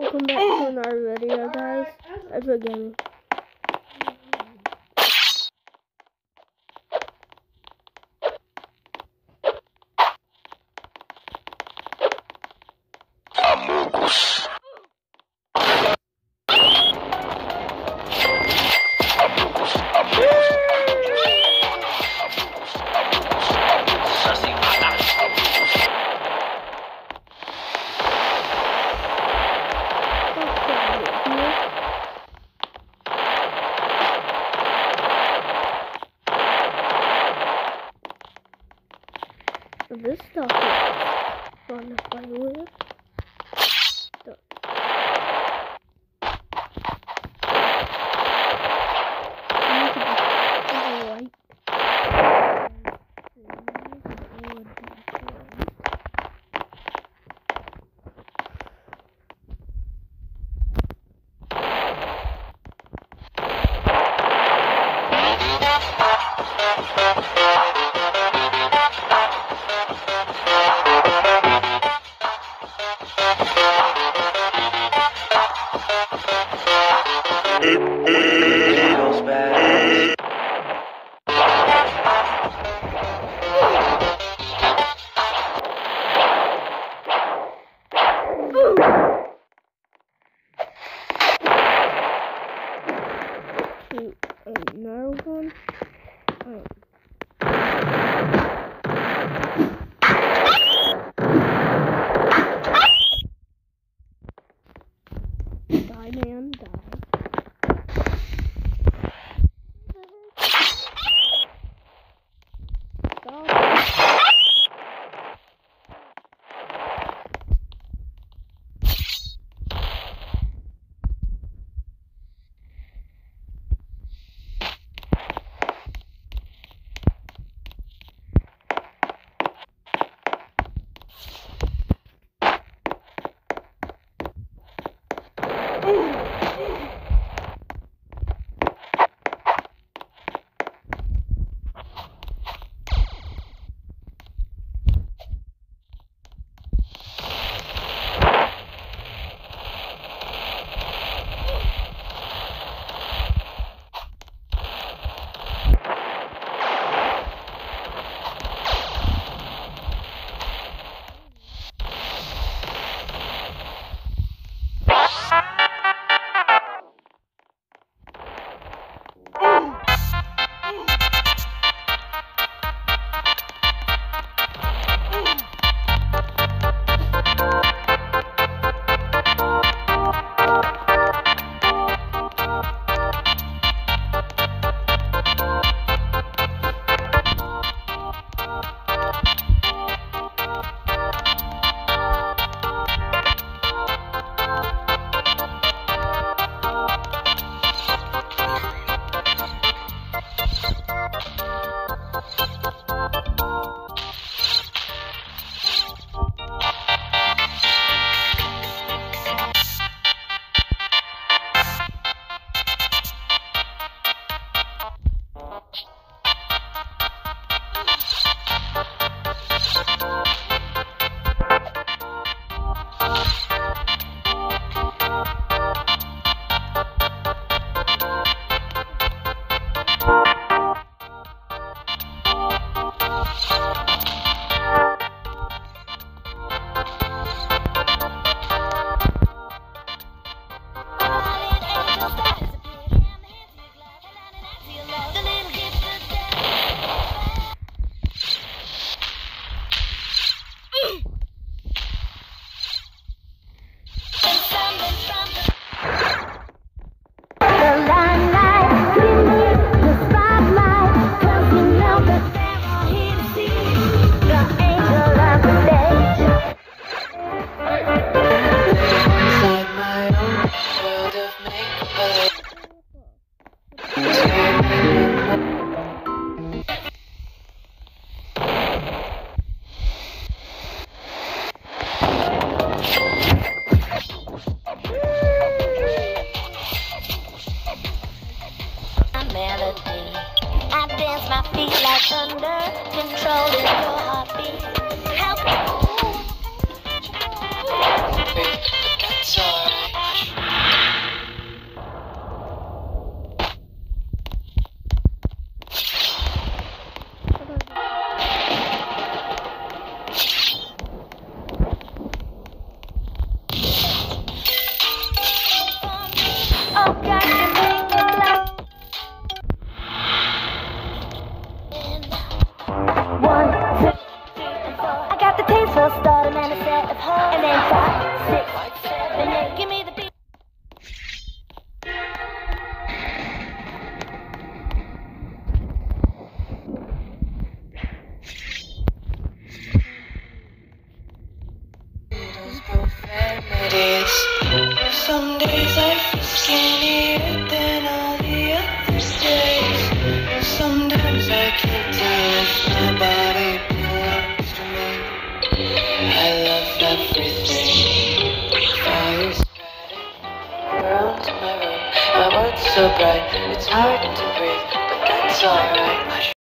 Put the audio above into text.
Welcome back to another video, guys. Retro Gaming. This stuff is fun to play with. and 5, 6, 7, 8. Give me the beat. Profanities. Some days I feel skinnier than all the other days. Sometimes I can't tell if my body belongs to me. I love everything. Fire spreading around my room. My world's so bright, it's hard to breathe, but that's alright.